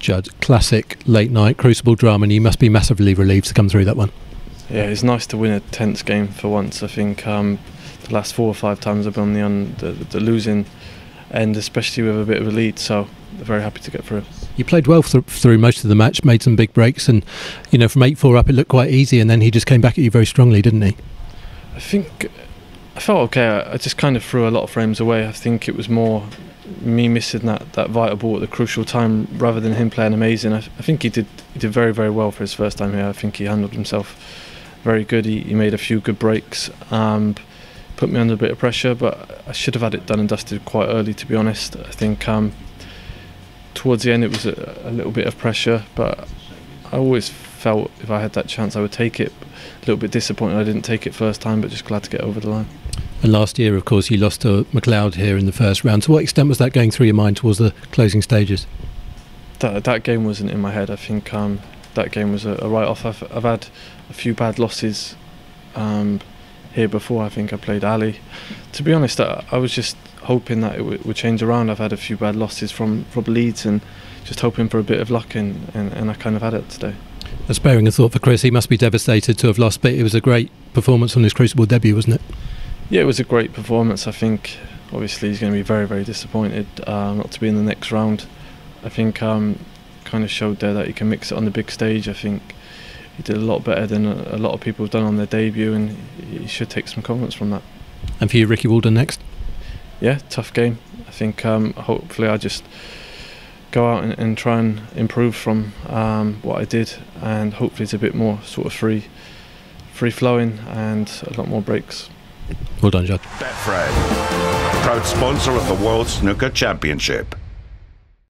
Judd, classic late night Crucible drama, and you must be massively relieved to come through that one. Yeah, it's nice to win a tense game for once. I think the last 4 or 5 times I've been on the losing end, especially with a bit of a lead, so very happy to get through. You played well through most of the match, made some big breaks, and you know, from 8-4 up it looked quite easy, and then he just came back at you very strongly, didn't he? I think I felt okay. I just kind of threw a lot of frames away. I think it was more me missing that vital ball at the crucial time rather than him playing amazing. I think he did very, very well for his first time here. I think he handled himself very good. He made a few good breaks, put me under a bit of pressure, but I should have had it done and dusted quite early, to be honest. I think towards the end it was a little bit of pressure, but I always felt if I had that chance I would take it. A little bit disappointed I didn't take it first time, but just glad to get over the line. And last year, of course, you lost to McLeod here in the first round. To what extent was that going through your mind towards the closing stages? That game wasn't in my head. I think that game was a write-off. I've had a few bad losses here before. I think I played Ali. To be honest, I was just hoping that it would change around. I've had a few bad losses from Leeds and just hoping for a bit of luck, and I kind of had it today. Sparing a thought for Chris, he must be devastated to have lost, but it was a great performance on his Crucible debut, wasn't it? Yeah, it was a great performance. I think obviously he's going to be very, very disappointed not to be in the next round. I think kind of showed there that he can mix it on the big stage. I think he did a lot better than a lot of people have done on their debut, and he should take some confidence from that. And for you, Ricky Walden next? Yeah, tough game. I think hopefully I just go out and try and improve from what I did, and hopefully it's a bit more sort of free flowing and a lot more breaks. Well done, Judd. Betfred, proud sponsor of the World Snooker Championship.